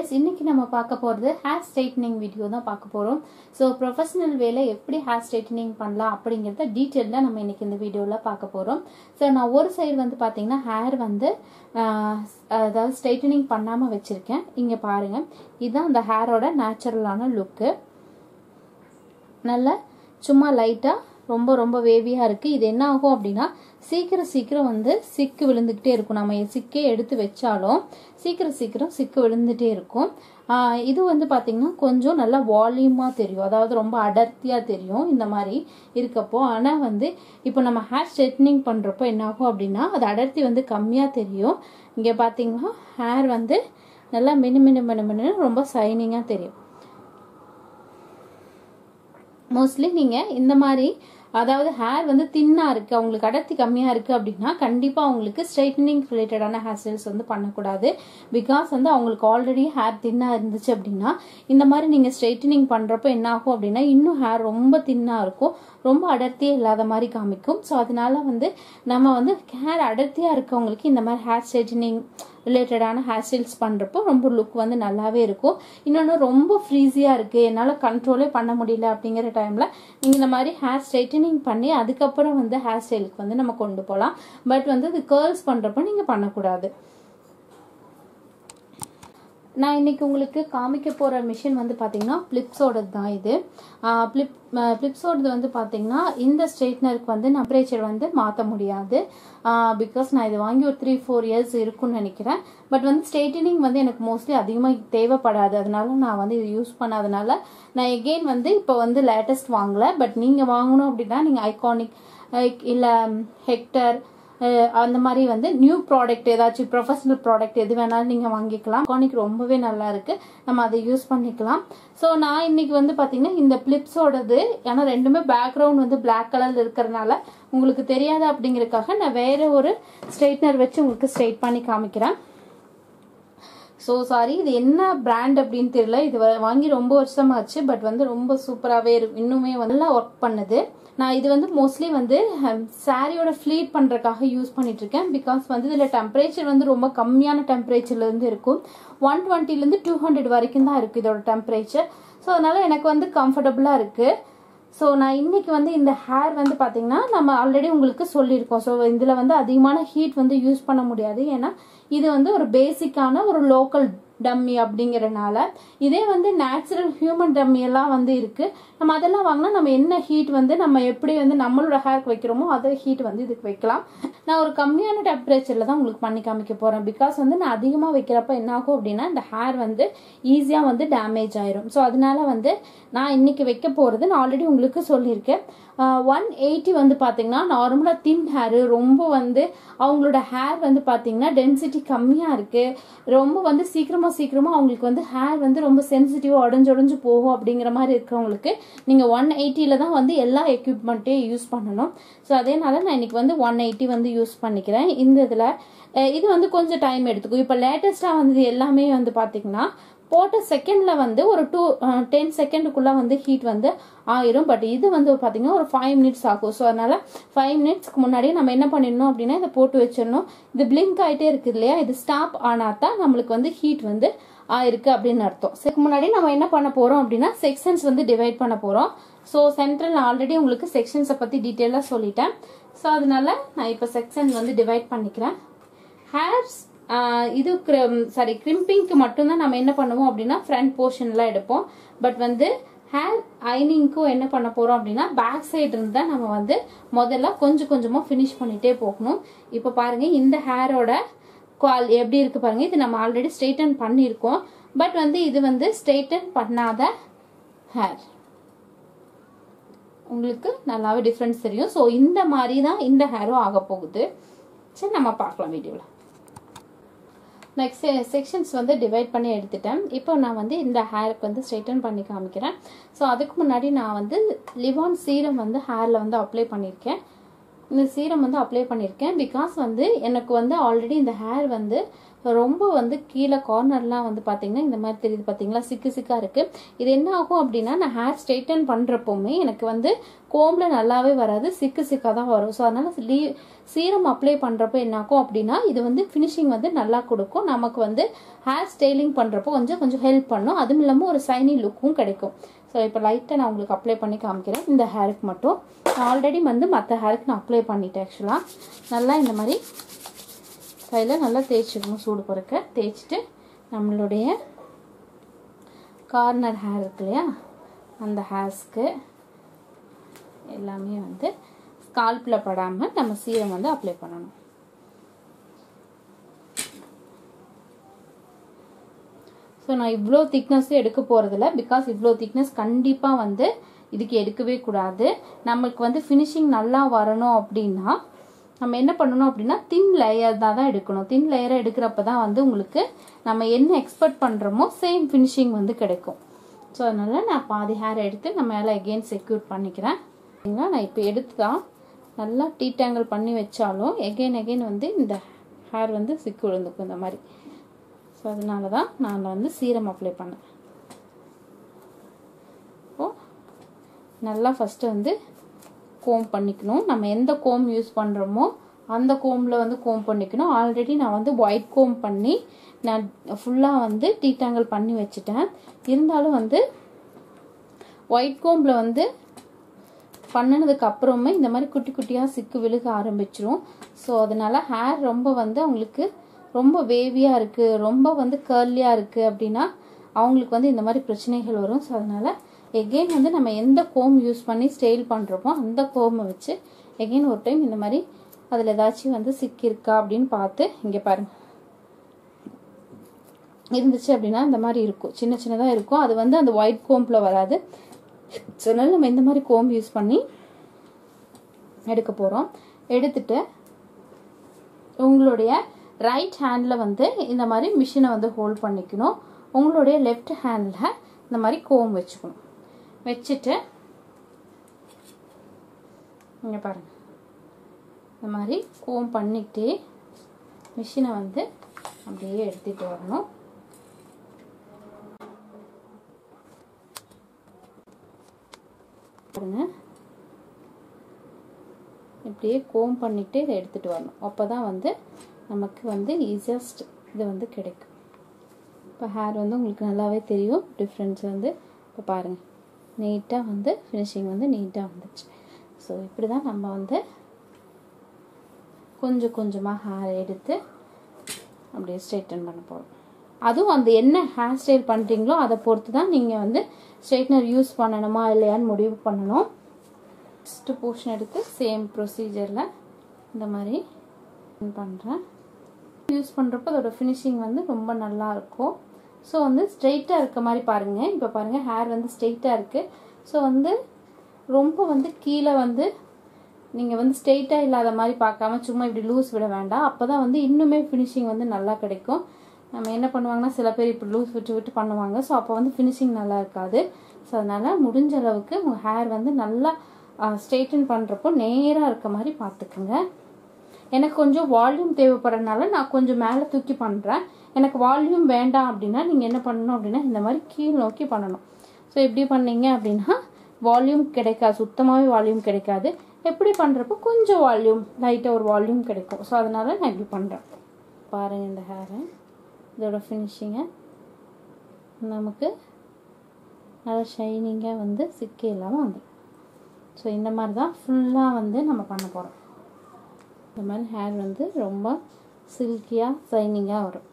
viewers, இன்னைக்கு நம்ம பார்க்க போறது ஹேர் ஸ்ட்ரைட்னிங் வீடியோ தான் பார்க்க போறோம். சோ ப்ரொபஷனல் வேல எப்படி ஹேர் ஸ்ட்ரைட்னிங் பண்ணலாம் அப்படிங்கறத டீடைலா நம்ம இன்னைக்கு இந்த வீடியோல பார்க்க போறோம். சோ நான் ஒரு சைடு வந்து பாத்தீங்கன்னா ஹேர் வந்து அதாவது ஸ்ட்ரைட்னிங் பண்ணாம வச்சிருக்கேன். இங்க பாருங்க. இதுதான் அந்த ஹேரோட நேச்சுரலான லுக். நல்ல சும்மா லைட்டா ரொம்ப வேவியா இருக்கு. இது என்ன ஆகும் அப்படினா சீக்கிரம் வந்து சிக்கு விழுந்துட்டே இருக்கும். நம்ம சிக்கே எடுத்து வெச்சாலும் சீக்கிரம் சிக்கு விழுந்துட்டே இருக்கும். இது வந்து பாத்தீங்கன்னா கொஞ்சம் நல்ல வால்யூமா தெரியும். அதாவது ரொம்ப அடர்த்தியா தெரியும் இந்த மாதிரி இருக்கப்போ. ஆனா வந்து இப்போ நம்ம ஹேர் ஸ்ட்ரைட்னிங் பண்றப்போ என்ன ஆகும் அப்படினா அது அடர்த்தி வந்து கம்மியா தெரியும். இங்க பாத்தீங்கன்னா ஹேர் வந்து நல்லா மினு ரொம்ப ஷைனிங்கா தெரியும். மோஸ்ட்லி நீங்க இந்த மாதிரி அதாவது ஹேர் வந்து தின்னா இருக்கு, உங்களுக்கு அடர்த்தி கம்மியா இருக்கு அப்படின்னா கண்டிப்பா உங்களுக்கு ஸ்ட்ரைட்னிங் ரிலேட்டடான ஹேர் ஸ்டைல்ஸ் வந்து பண்ணக்கூடாது. பிகாஸ் வந்து அவங்களுக்கு ஆல்ரெடி ஹேர் தின்னா இருந்துச்சு அப்படின்னா இந்த மாதிரி நீங்க ஸ்ட்ரைட்னிங் பண்றப்போ என்ன ஆகும் அப்படின்னா இன்னும் ஹேர் ரொம்ப தின்னா இருக்கும், ரொம்ப அடர்த்தியே இல்லாத மாதிரி காமிக்கும். ஸோ அதனால வந்து நம்ம வந்து ஹேர் அடர்த்தியா இருக்கவங்களுக்கு இந்த மாதிரி ஹேர் ஸ்ட்ரைட்னிங் ரிலேட்டடான ஹேர் ஸ்டைல்ஸ் பண்றப்போ ரொம்ப லுக் வந்து நல்லாவே இருக்கும். இன்னொன்று ரொம்ப ஃப்ரீஸியா இருக்கு, என்னால் கண்ட்ரோலே பண்ண முடியல அப்படிங்கிற டைம்ல நீங்க இந்த மாதிரி ஹேர் ஸ்ட்ரைட்டனிங் பண்ணி அதுக்கப்புறம் வந்து ஹேர் ஸ்டைலுக்கு வந்து நம்ம கொண்டு போகலாம். பட் வந்து இது கேர்ள்ஸ் பண்றப்போ நீங்க பண்ணக்கூடாது. நான் இன்னைக்கு உங்களுக்கு காமிக்க போற மிஷின் வந்து பாத்தீங்கன்னா பிளிப்ஸோடது தான். இது பிளிப்ஸோடது வந்து பாத்தீங்கன்னா இந்த ஸ்ட்ரைட்னருக்கு வந்து டெம்பரேச்சர் வந்து மாற்ற முடியாது. பிகாஸ் நான் இது வாங்கி ஒரு 3-4 இயர்ஸ் இருக்கும்னு நினைக்கிறேன். பட் வந்து ஸ்ட்ரைட்டனிங் வந்து எனக்கு மோஸ்ட்லி அதிகமாக தேவைப்படாது, அதனால நான் வந்து இது யூஸ் பண்ணாதனால நான் எகெயின் வந்து இப்போ வந்து லேட்டஸ்ட் வாங்கல. பட் நீங்க வாங்கணும் அப்படின்னா நீங்க ஐகானிக் இல்ல ஹெக்டர் அந்த மாதிரி வந்து நியூ ப்ராடக்ட் ஏதாச்சும் ப்ரொஃபஷனல் ப்ராடக்ட் எது வேணாலும் நீங்க வாங்கிக்கலாம். ஐகானிக் ரொம்பவே நல்லா இருக்கு, நம்ம அதை யூஸ் பண்ணிக்கலாம். ஸோ நான் இன்னைக்கு வந்து பாத்தீங்கன்னா இந்த பிளிப்ஸோடது, ஏன்னா ரெண்டுமே பேக்ரவுண்ட் வந்து பிளாக் கலர்ல இருக்கிறதுனால உங்களுக்கு தெரியாது அப்படிங்கறதுக்காக நான் வேற ஒரு ஸ்ட்ரைட்னர் வச்சு உங்களுக்கு ஸ்ட்ரைட் பண்ணி காமிக்கிறேன். ஸோ சாரி, இது என்ன பிராண்ட் அப்படின்னு தெரியல. இது வாங்கி ரொம்ப வருஷமாச்சு. பட் வந்து ரொம்ப சூப்பராகவே இருக்கு, இன்னுமே நல்லா ஒர்க் பண்ணுது. நான் இது வந்து மோஸ்ட்லி வந்து சாரியோட ஃபிளீட் பண்றதுக்காக யூஸ் பண்ணிட்டு இருக்கேன். பிகாஸ் வந்து இதுல டெம்பரேச்சர் வந்து ரொம்ப கம்மியான டெம்பரேச்சர்ல இருந்து இருக்கும். 120 இருந்து 200 வரைக்கும் தான் இருக்கு இதோட டெம்பரேச்சர். ஸோ அதனால எனக்கு வந்து கம்ஃபர்டபுளா இருக்கு. ஸோ நான் இன்னைக்கு வந்து இந்த ஹேர் வந்து பாத்தீங்கன்னா நம்ம ஆல்ரெடி உங்களுக்கு சொல்லியிருக்கோம். ஸோ இதுல வந்து அதிகமான ஹீட் வந்து யூஸ் பண்ண முடியாது, ஏன்னா இது வந்து ஒரு பேசிக்கான ஒரு லோக்கல் டம்மி அப்படிங்கறனால. இதே வந்து நேச்சுரல் ஹியூமன் டம்மி எல்லாம் வந்து இருக்கு, நம்ம அதெல்லாம் வாங்கினா நம்ம என்ன ஹீட் வந்து நம்ம எப்படி வந்து நம்மளோட ஹேருக்கு வைக்கிறோமோ அதே ஹீட் வந்து இதுக்கு வைக்கலாம். நான் ஒரு கம்மியான டெம்பரேச்சர்ல தான் உங்களுக்கு பண்ணி காமிக்க போறேன். பிகாஸ் வந்து நான் அதிகமா வைக்கிறப்ப என்ன ஆகும் அப்படின்னா இந்த ஹேர் வந்து ஈஸியா வந்து டேமேஜ் ஆயிரும். ஸோ அதனால வந்து நான் இன்னைக்கு வைக்க போறது நான் ஆல்ரெடி உங்களுக்கு சொல்லியிருக்கேன். 180 வந்து பாத்தீங்கன்னா நார்மலா தின் ஹேர், ரொம்ப வந்து அவங்களோட ஹேர் வந்து பாத்தீங்கன்னா டென்சிட்டி கம்மியா இருக்கு, ரொம்ப வந்து சீக்கிரமா அவங்களுக்கு வந்து ஹேர் வந்து ரொம்ப சென்சிட்டிவா உடஞ்சு போகும் அப்படிங்கிற மாதிரி இருக்கிறவங்களுக்கு நீங்க 180ல தான் வந்து எல்லா எக்யூப்மெண்ட்டையும் யூஸ் பண்ணணும். ஸோ அதேனால நான் இன்னைக்கு வந்து 180 வந்து யூஸ் பண்ணிக்கிறேன். இந்த இதுல இது வந்து கொஞ்சம் டைம் எடுத்துக்கும். இப்ப லேட்டஸ்டா வந்து எல்லாமே வந்து பாத்தீங்கன்னா போட்ட செகண்ட்ல வந்து ஒரு 10 செகண்டுக்குள்ள வந்து ஹீட் வந்து ஆயிரும். பட் இது வந்து பாத்தீங்கன்னா ஒரு 5 மினிட்ஸ் ஆகும். ஸோ அதனால 5 மினிட்ஸ்க்கு முன்னாடியே நம்ம என்ன பண்ணிடணும் அப்படின்னா இதை போட்டு வச்சிடணும். இது பிளிங்க் ஆயிட்டே இருக்கு இல்லையா, இது ஸ்டாப் ஆனாதான் நம்மளுக்கு வந்து ஹீட் வந்து ஆயிருக்கு அப்படின்னு அர்த்தம். இதுக்கு முன்னாடி நம்ம என்ன பண்ண போறோம் அப்படின்னா செக்ஷன்ஸ் வந்து டிவைட் பண்ண போறோம். ஸோ சென்ட்ரல் ஆல்ரெடி உங்களுக்கு செக்ஷன்ஸை பத்தி டீட்டெயிலா சொல்லிட்டேன். ஸோ அதனால நான் இப்ப செக்ஷன் வந்து டிவைட் பண்ணிக்கிறேன். ஹேர்ஸ் இது கிரிம்பிங்க்கு மட்டும்தான் நம்ம என்ன பண்ணுவோம் அப்படின்னா ஃப்ரண்ட் போர்ஷன்ல எடுப்போம். பட் வந்து ஹேர் ஐனிங்க்கும் என்ன பண்ண போறோம் அப்படின்னா பேக் சைடு இருந்து தான் நம்ம வந்து முதல்ல கொஞ்சமா ஃபினிஷ் பண்ணிட்டே போகணும். இப்ப பாருங்க இந்த ஹேரோட எப்படி இருக்கு பாருங்க. இது நம்ம ஆல்ரெடி ஸ்ட்ரைட்டன் பண்ணிருக்கோம். பட் வந்து இது வந்து ஸ்ட்ரைட்டன் பண்ணாத ஹேர், உங்களுக்கு நல்லாவே டிஃபரன்ஸ் தெரியும். ஸோ இந்த மாதிரி தான் இந்த ஹேரும் ஆக போகுது. சரி, நம்ம பார்க்கலாம் வீடியோல. நெக்ஸ்ட் செக்ஷன்ஸ் வந்து டிவைட் பண்ணி எடுத்துட்டேன். இப்போ நான் வந்து இந்த ஹேருக்கு வந்து ஸ்ட்ரைட்டன் பண்ணி காமிக்கிறேன். ஸோ அதுக்கு முன்னாடி நான் வந்து லிவான் சீரம் வந்து ஹேர்ல வந்து அப்ளை பண்ணியிருக்கேன். இந்த சீரம் வந்து அப்ளை பண்ணியிருக்கேன் பிகாஸ் வந்து எனக்கு வந்து ஆல்ரெடி இந்த ஹேர் வந்து ரொம்ப வந்து கீழே கார்னர்லாம் வந்து பார்த்தீங்கன்னா இந்த மாதிரி தெரியுது பார்த்தீங்களா, சிக்கு சிக்காக இருக்குது. இது என்ன ஆகும் அப்படின்னா, நான் ஹேர் ஸ்ட்ரெயிட்டன் பண்ணுறப்போவுமே எனக்கு வந்து கோம்பில் நல்லாவே வராது, சிக்கு சிக்காக தான் வரும். ஸோ அதனால் சீரம் அப்ளை பண்ணுறப்போ என்ன ஆகும் அப்படின்னா, இது வந்து ஃபினிஷிங் வந்து நல்லா கொடுக்கும். நமக்கு வந்து ஹேர் ஸ்டைலிங் பண்ணுறப்போ கொஞ்சம் ஹெல்ப் பண்ணும். அதுவும் இல்லாமல் ஒரு சைனி லுக்கும் கிடைக்கும். ஸோ இப்போ லைட்டாக நான் உங்களுக்கு அப்ளை பண்ணி காமிக்கிறேன். இந்த ஹேருக்கு மட்டும் நான் ஆல்ரெடி வந்து மற்ற ஹேருக்கு நான் அப்ளை பண்ணிட்டேன். ஆக்சுவலாக நல்லா இந்த மாதிரி கையில் நல்லா தேய்ச்சிக்கணும், சூடு பொறுக்க தேய்ச்சிட்டு நம்மளுடைய கார்னர் ஹேர் இருக்கு இல்லையா, அந்த ஹேர்ஸ்க்கு எல்லாமே வந்து ஸ்கால்பில் படாமல் நம்ம சீரம் வந்து அப்ளை பண்ணணும். ஸோ நான் இவ்வளோ திக்னஸும் எடுக்க போகிறதில்ல, பிகாஸ் இவ்வளோ திக்னஸ் கண்டிப்பாக வந்து இதுக்கு எடுக்கவே கூடாது. நமக்கு வந்து ஃபினிஷிங் நல்லா வரணும் அப்படின்னா நம்ம என்ன பண்ணணும் அப்படின்னா, தின் லேயர் தான் எடுக்கணும். தின் லேயராக எடுக்கிறப்ப தான் வந்து உங்களுக்கு நம்ம என்ன எக்ஸ்பெக்ட் பண்ணுறோமோ சேம் ஃபினிஷிங் வந்து கிடைக்கும். ஸோ அதனால் நான் பாதி ஹேர் எடுத்து நான் மேலே எகெயின் செக்யூர் பண்ணிக்கிறேன். நான் இப்போ எடுத்து தான் நல்லா டீடாங்கிள் பண்ணி வச்சாலும் எகெயின் வந்து இந்த ஹேர் வந்து சிக்கு விழுந்துக்கும் இந்த மாதிரி. ஸோ அதனால தான் நான் வந்து சீரம் அப்ளை பண்ணேன். இப்போது நல்லா ஃபஸ்ட்டு வந்து கோம் பண்ணிக்கணும். நம்ம எந்த கோம் யூஸ் பண்ணுறோமோ அந்த கோமில் வந்து கோம் பண்ணிக்கணும். ஆல்ரெடி நான் வந்து ஒயிட் கோம் பண்ணி நான் ஃபுல்லாக வந்து டீடாங்கிள் பண்ணி வச்சுட்டேன். இருந்தாலும் வந்து ஒயிட் கோம்பில் வந்து பண்ணினதுக்கு அப்புறமே இந்த மாதிரி குட்டி குட்டியாக சிக்கு விழுக ஆரம்பிச்சிரும். ஸோ அதனால் ஹேர் ரொம்ப வந்து அவங்களுக்கு ரொம்ப வேவியாக இருக்குது, ரொம்ப வந்து கர்லியாக இருக்குது அப்படின்னா அவங்களுக்கு வந்து இந்த மாதிரி பிரச்சனைகள் வரும். ஸோ அதனால் எகெயின் வந்து நம்ம எந்த கோம் யூஸ் பண்ணி ஸ்டைல் பண்ணுறோமோ அந்த கோமை வச்சு எகெயின் ஒரு டைம் இந்த மாதிரி அதில் ஏதாச்சும் வந்து சிக்கியிருக்கா அப்படின்னு பார்த்து, இங்கே பாருங்கள் இருந்துச்சு அப்படின்னா இந்த மாதிரி இருக்கும், சின்ன சின்னதாக இருக்கும். அது வந்து அந்த ஒயிட் கோம்பில் வராது. ஸோ அதனால் நம்ம இந்த மாதிரி கோம் யூஸ் பண்ணி எடுக்க போகிறோம். எடுத்துட்டு உங்களுடைய ரைட் ஹேண்டில் வந்து இந்த மாதிரி மிஷினை வந்து ஹோல்ட் பண்ணிக்கணும். உங்களுடைய லெஃப்ட் ஹேண்டில் இந்த மாதிரி கோம் வச்சுக்கணும். வச்சுட்டு இங்கே பாருங்கள் இந்த மாதிரி கோம் பண்ணிக்கிட்டே மிஷினை வந்து அப்படியே எடுத்துகிட்டு வரணும். பாருங்க இப்படியே கோம் பண்ணிக்கிட்டே இதை எடுத்துகிட்டு வரணும். அப்போ தான் வந்து நமக்கு வந்து ஈஸியஸ்ட் இது வந்து கிடைக்கும். இப்போ ஹேர் வந்து உங்களுக்கு நல்லாவே தெரியும் டிஃப்ரென்ஸ் வந்து. இப்போ பாருங்கள் நீட்டாக வந்து ஃபினிஷிங் வந்து நீட்டாக வந்துச்சு. ஸோ இப்படி தான் நம்ம வந்து கொஞ்சம் கொஞ்சமாக ஹேர் எடுத்து அப்படியே ஸ்ட்ரைட்டன் பண்ண போகிறோம். அதுவும் அந்த என்ன ஹேர் ஸ்டைல் பண்ணுறீங்களோ அதை பொறுத்து தான் நீங்கள் வந்து ஸ்ட்ரைட்னர் யூஸ் பண்ணணுமா இல்லையான்னு முடிவு பண்ணணும். ஃபஸ்ட்டு போர்ஷன் எடுத்து சேம் ப்ரொசீஜரில் இந்த மாதிரி பண்ணுறேன். யூஸ் பண்ணுறப்போ அதோட ஃபினிஷிங் வந்து ரொம்ப நல்லாயிருக்கும். ஸோ வந்து ஸ்ட்ரெயிட்டாக இருக்க மாதிரி பாருங்கள். இப்போ பாருங்கள் ஹேர் வந்து ஸ்ட்ரெயிட்டாக இருக்குது. ஸோ வந்து ரொம்ப வந்து கீழே வந்து நீங்கள் வந்து ஸ்ட்ரெயிட்டாக இல்லாத மாதிரி பார்க்காம சும்மா இப்படி லூஸ் விட வேண்டாம். அப்போ தான் வந்து இன்னுமே ஃபினிஷிங் வந்து நல்லா கிடைக்கும். நம்ம என்ன பண்ணுவாங்கன்னா சில பேர் இப்படி லூஸ் விட்டு பண்ணுவாங்க. ஸோ அப்போ வந்து ஃபினிஷிங் நல்லா இருக்காது. ஸோ அதனால் முடிஞ்ச அளவுக்கு உங்கள் ஹேர் வந்து நல்லா ஸ்ட்ரெயிட்டன் பண்ணுறப்போ நேராக இருக்க மாதிரி பார்த்துக்குங்க. எனக்கு கொஞ்சம் வால்யூம் தேவைப்படுறதுனால நான் கொஞ்சம் மேலே தூக்கி பண்ணுறேன். எனக்கு வால்யூம் வேண்டாம் அப்படின்னா நீங்கள் என்ன பண்ணணும் அப்படின்னா இந்த மாதிரி கீழ் நோக்கி பண்ணணும். ஸோ எப்படி பண்ணீங்க அப்படின்னா வால்யூம் கிடைக்காது, சுத்தமாகவே வால்யூம் கிடைக்காது. எப்படி பண்ணுறப்போ கொஞ்சம் வால்யூம் லைட்டாக ஒரு வால்யூம் கிடைக்கும். ஸோ அதனால் நான் இப்படி பண்ணுறேன். பாருங்கள் இந்த ஹேரை, இதோட ஃபினிஷிங்கை நமக்கு நல்லா ஷைனிங்காக வந்து சிக்கே இல்லாமல் வந்து. ஸோ இந்த மாதிரி தான் ஃபுல்லாக வந்து நம்ம பண்ண போகிறோம். இந்த மாதிரி ஹேர் வந்து ரொம்ப சில்கியாக ஷைனிங்காக வரும்.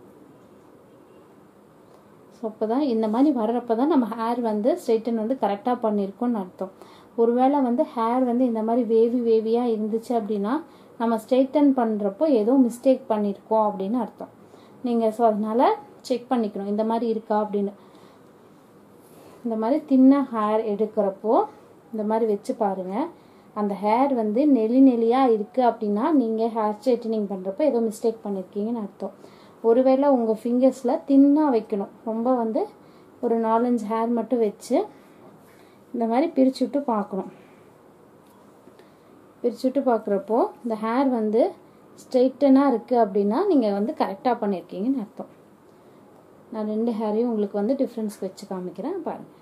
ஸோ அப்போ தான் இந்த மாதிரி வர்றப்போ தான் நம்ம ஹேர் வந்து ஸ்ட்ரைட்டன் வந்து கரெக்டாக பண்ணியிருக்கோன்னு அர்த்தம். ஒருவேளை வந்து ஹேர் வந்து இந்த மாதிரி வேவியாக இருந்துச்சு அப்படின்னா நம்ம ஸ்ட்ரைட்டன் பண்ணுறப்போ ஏதோ மிஸ்டேக் பண்ணியிருக்கோம் அப்படின்னு அர்த்தம். நீங்கள் ஸோ அதனால் செக் பண்ணிக்கணும் இந்த மாதிரி இருக்கா அப்படின்னு. இந்த மாதிரி தின்ன ஹேர் எடுக்கிறப்போ இந்த மாதிரி வச்சு பாருங்கள். அந்த ஹேர் வந்து நெளியாக இருக்குது அப்படின்னா நீங்கள் ஹேர் ஸ்ட்ரைட்டனிங் பண்ணுறப்போ ஏதோ மிஸ்டேக் பண்ணியிருக்கீங்கன்னு அர்த்தம். ஒருவேளை உங்கள் ஃபிங்கர்ஸில் தின்னாக வைக்கணும். ரொம்ப வந்து ஒரு 4-5 ஹேர் மட்டும் வச்சு இந்த மாதிரி பிரித்து விட்டு பார்க்கணும். பிரித்து விட்டு பார்க்குறப்போ இந்த ஹேர் வந்து ஸ்ட்ரெயிட்டனாக இருக்குது அப்படின்னா நீங்கள் வந்து கரெக்டாக பண்ணியிருக்கீங்கன்னு அர்த்தம். நான் 2 ஹேரையும் உங்களுக்கு வந்து டிஃப்ரென்ஸ் வச்சு காமிக்கிறேன் பாருங்கள்.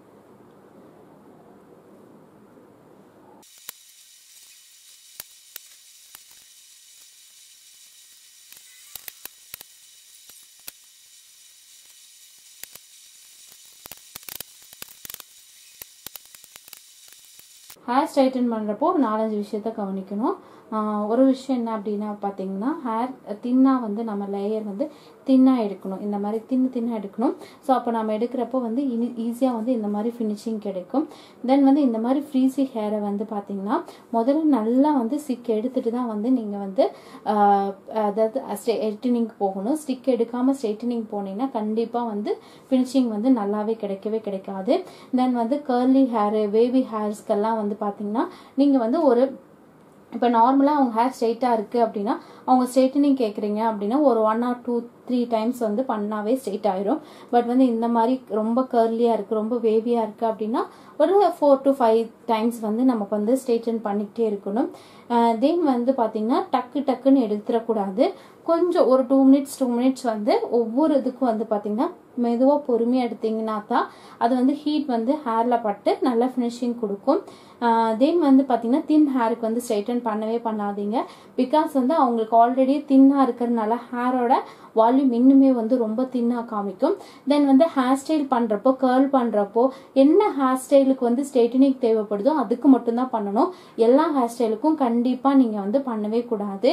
ஹேர் ஸ்ட்ரைட்டன் பண்ணுறப்போ ஒரு 4-5 விஷயத்த கவனிக்கணும். ஒரு விஷயம் என்ன அப்படின்னா பார்த்தீங்கன்னா, ஹேர் தின்னாக வந்து நம்ம லேயர் வந்து தின்னாக எடுக்கணும். இந்த மாதிரி தின்னாக எடுக்கணும். ஸோ அப்போ நம்ம எடுக்கிறப்போ வந்து ஈஸியாக வந்து இந்த மாதிரி ஃபினிஷிங் கிடைக்கும். தென் வந்து இந்த மாதிரி ஃப்ரீசி ஹேரை வந்து பார்த்தீங்கன்னா முதல்ல நல்லா வந்து ஸ்டிக் எடுத்துட்டு தான் வந்து நீங்கள் வந்து அதாவது ஸ்ட்ரெயிட்டனிங் போகணும். ஸ்டிக் எடுக்காமல் ஸ்ட்ரெயிட்டனிங் போனீங்கன்னா கண்டிப்பாக வந்து ஃபினிஷிங் வந்து நல்லாவே கிடைக்காது. தென் வந்து கர்லி ஹேரு, வேவி ஹேர்ஸ்க்கெல்லாம் வந்து பார்த்தீங்கன்னா நீங்கள் வந்து ஒரு இப்போ நார்மலாக அவங்க ஹேர் ஸ்ட்ரெயிட்டாக இருக்குது அப்படின்னா அவங்க ஸ்ட்ரெயிட்டனிங் கேட்குறீங்க அப்படின்னா ஒரு 1 or 2-3 டைம்ஸ் வந்து பண்ணாவே ஸ்ட்ரெயிட் ஆயிரும். பட் வந்து இந்த மாதிரி ரொம்ப கர்லியாக இருக்குது, ரொம்ப வேவியாக இருக்குது அப்படின்னா ஒரு 4 to 5 டைம்ஸ் வந்து நமக்கு வந்து ஸ்ட்ரெயிட்டன் பண்ணிக்கிட்டே இருக்கணும். தென் வந்து பார்த்தீங்கன்னா டக்குன்னு எடுத்துடக்கூடாது. கொஞ்சம் ஒரு 2 minutes வந்து ஒவ்வொரு இதுக்கும் வந்து பார்த்தீங்கன்னா மெதுவாக பொறுமையாக எடுத்தீங்கன்னா தான் அது வந்து ஹீட் வந்து ஹேரில் பட்டு நல்லா ஃபினிஷிங் கொடுக்கும். தென் வந்து பார்த்தீங்கன்னா தின் ஹேருக்கு வந்து ஸ்ட்ரைட்டன் பண்ணவே பண்ணாதீங்க. பிகாஸ் வந்து அவங்களுக்கு ஆல்ரெடி தின்னாக இருக்கிறதுனால ஹேரோட வால்யூம் இன்னுமே வந்து ரொம்ப தின்னாக காமிக்கும். தென் வந்து ஹேர் ஸ்டைல் பண்ணுறப்போ கர்ல் பண்ணுறப்போ என்ன ஹேர் ஸ்டைலுக்கு வந்து ஸ்ட்ரைட்டனிங் தேவைப்படுதோ அதுக்கு மட்டும்தான் பண்ணணும். எல்லா ஹேர் ஸ்டைலுக்கும் கண்டிப்பாக நீங்கள் வந்து பண்ணவே கூடாது.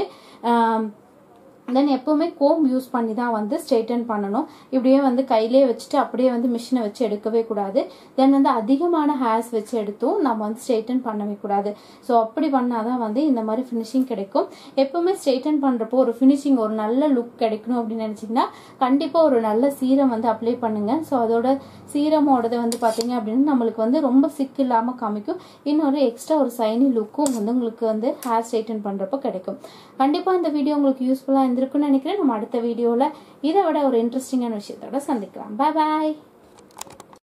தென் எப்போவுமே கோம் யூஸ் பண்ணி தான் வந்து ஸ்ட்ரெயிட்டன் பண்ணணும். இப்படியே வந்து கையிலே வச்சுட்டு அப்படியே வந்து மிஷினை வச்சு எடுக்கவே கூடாது. தென் வந்து அதிகமான ஹேர்ஸ் வச்சு எடுத்தும் நம்ம வந்து ஸ்ட்ரெயிட்டன் பண்ணவே கூடாது. ஸோ அப்படி பண்ணாதான் வந்து இந்த மாதிரி ஃபினிஷிங் கிடைக்கும். எப்போவுமே ஸ்ட்ரெயிட்டன் பண்ணுறப்போ ஒரு ஃபினிஷிங் ஒரு நல்ல லுக் கிடைக்கணும் அப்படின்னு நினச்சிங்கன்னா கண்டிப்பாக ஒரு நல்ல சீரம் வந்து அப்ளை பண்ணுங்கள். ஸோ அதோட சீரமோடது வந்து பார்த்தீங்க அப்படின்னா நம்மளுக்கு வந்து ரொம்ப சிக்கு இல்லாமல் காமிக்கும். இன்னொரு எக்ஸ்ட்ரா ஒரு சைனி லுக்கும் வந்து உங்களுக்கு வந்து ஹேர் ஸ்ட்ரெயிட்டன் பண்ணுறப்போ கிடைக்கும். கண்டிப்பாக இந்த வீடியோ உங்களுக்கு யூஸ்ஃபுல்லாக இருந்திருக்குன்னு நினைக்கிறேன். நம்ம அடுத்த வீடியோவில் இதை விட ஒரு இன்ட்ரெஸ்டிங்கான விஷயத்தோட சந்திக்கலாம். பாய்.